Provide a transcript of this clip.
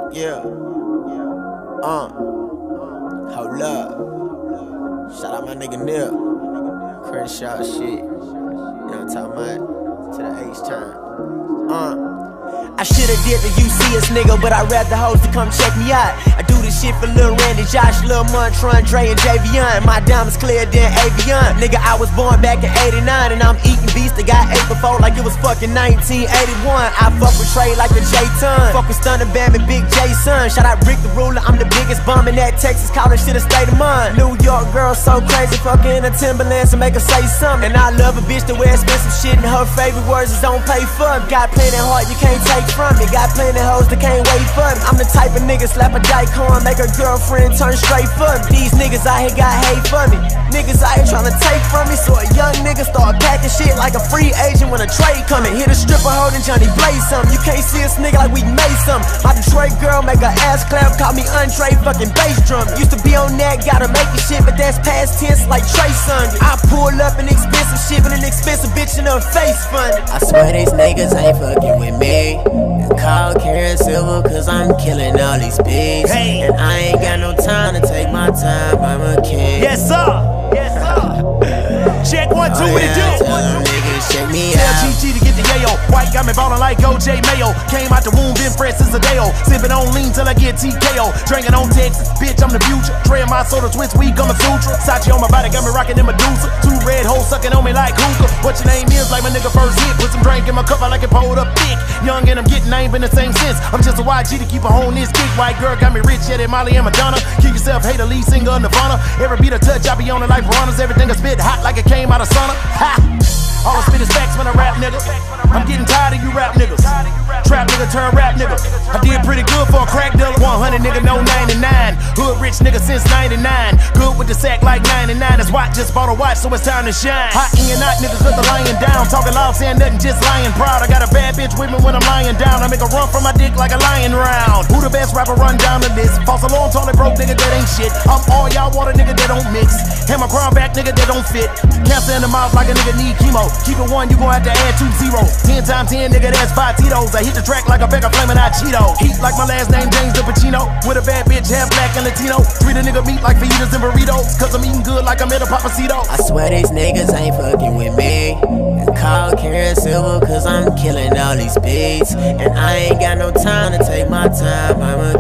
Yeah. Hold up. Shout out my nigga Nip. Crenshaw shit. You know what I'm talking about? To the H turn. I shoulda did the UCS nigga, but I rap the hoes to come check me out. I do this shit for Lil Randy, Josh, Lil Montron, Dre, and Javion. My diamonds clear than Avion. Nigga, I was born back in '89, and I'm eating beats that got ate before like it was fucking 1981. I fuck with Trey like a J-Ton. Fuck with Stunner Bam and Big J-Son. Shout out Rick the Ruler, I'm the biggest bum in that Texas college shit a state of mind. New York girl so crazy, fucking a Timberlands to make her say something. And I love a bitch to wear expensive shit, and her favorite words is don't pay for me. Got plenty heart you can't take from me. Got plenty hoes that can't wait for me. I'm the type of nigga slap a dyke horn, make her girlfriend turn straight for me. These niggas out here got hate for me. Niggas out here tryna take from me. So a young nigga start packing shit like a free agent when a trade coming. Hit a stripper holding Johnny Blaze something. You can't see us nigga like we made something. My Detroit girl make her ass clap, call me Andre fucking bass drum. Used to be on that, gotta make it shit, but that's past tense like Trey Songz. I pull up an expensive shit, but an expensive bitch in her face funded. I swear these niggas ain't fucking with me. Call Karen Silver cause I'm killing all these beats. Hey. And I ain't got no time to take my time, I'm a king. Yes sir, yes sir. Check 1, 2, what it do? Tell them niggas check me Tell out. GG to get the yayo. White got me ballin' like OJ Mayo. Came out the womb, been fresh since a day-o. Sippin' on lean till I get TKO. Drinking on Texas, bitch I'm the future. Traying my soda, twist weed, I'm a sutra. Sachi on my body, got me rockin' in Medusa. 2 red hoes sucking on me like hookah. What your name is, like my nigga first hit. Put some drink in my cup, I like it pulled up thick. Young and I'm getting, I ain't been the same since. I'm just a YG to keep a home this kick. White girl got me rich, yeah, that Molly and Madonna. Keep yourself, hate the lead singer of Nirvana. Every beat I touch, I be on it like piranhas. Everything I spit hot like it came out of sauna. Ha! All I spit is facts when I rap, nigga. I'm getting tired of you rap niggas. Trap nigga turn rap nigga. I did pretty good for a crack dealer. 100 nigga, no 99. Hood rich nigga since 99. Good with the sack like 99. That's why just bought a watch, so it's time to shine. Hot in your knot, niggas with the lying down. Talking loud, saying nothing, just lying proud. I got a bad bitch with me when I'm lying down. I make a run from my dick like a lion round. Who the best rapper run down the list? False alarm, told it broke nigga, that ain't shit. I'm all y'all water nigga, that don't mix. Hammer crown back nigga, that don't fit. Cancer in the mouth like a nigga need chemo. Keep it 1, you gon' have to add 2 zeros. 10 times 10, nigga, that's 5 Tito's. I hit the track like a bag of flamin' hot Cheetos. Heat like my last name, James DePacino. With a bad bitch, half black and Latino. Treat a nigga meat like fajitas and burritos. Cause I'm eating good like I'm at a Papacito. I swear these niggas ain't fucking with me. Call Karen Silver cause I'm killing all these beats. And I ain't got no time to take my time, I'm a